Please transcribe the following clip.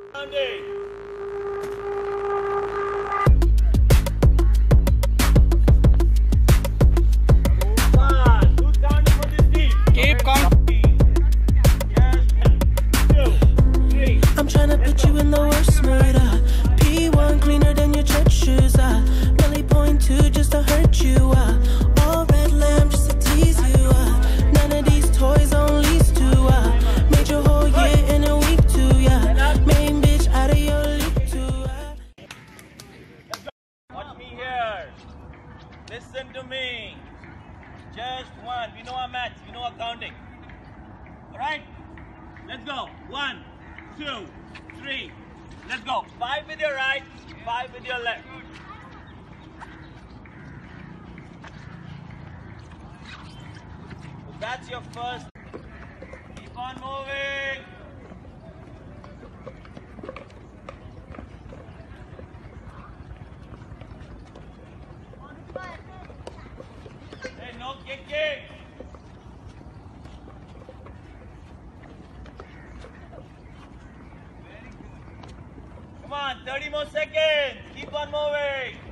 Counting. One. Who's counting for this team? Keep counting. Yes. 2, 3. I'm trying to put you in the worst mood. P1 cleaner than your church shoes. Really point two just to hurt you. All red lamb just to tease you. None of these toys on lease to. Made your whole year in a week too. Main bitch out of your league too. Watch me here. Listen to me. Just one. We know our maths. We know our counting. Alright? Let's go. 1, 2, 3. Let's go. 5 with your right, 5 with your left. So that's your first. Keep on moving. Hey, no kicking. Come on, 30 more seconds. Keep on moving.